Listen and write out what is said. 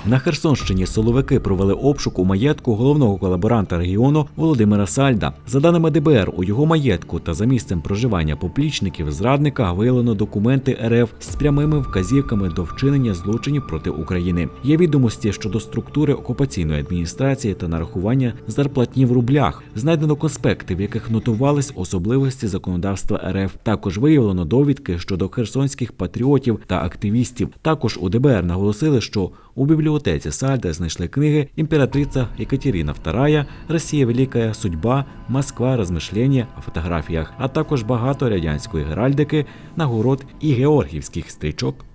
На Херсонщині силовики провели обшук у маєтку головного колаборанта регіону Володимира Сальда. За даними ДБР, у його маєтку та за місцем проживання поплічників зрадника виявлено документи РФ з прямими вказівками до вчинення злочинів проти України. Є відомості щодо структури окупаційної адміністрації та нарахування зарплатні в рублях. Знайдено конспекти, в яких нотувались особливості законодавства РФ. Також виявлено довідки щодо херсонських патріотів та активістів. Також у ДБР наголосили, що у бібліотеці Сальда знайшли книги «Імператриця Екатерина II», «Росія Велика Судьба», «Москва. Розмишлення» о фотографіях, а також багато радянської геральдики, нагород і георгіївських стрічок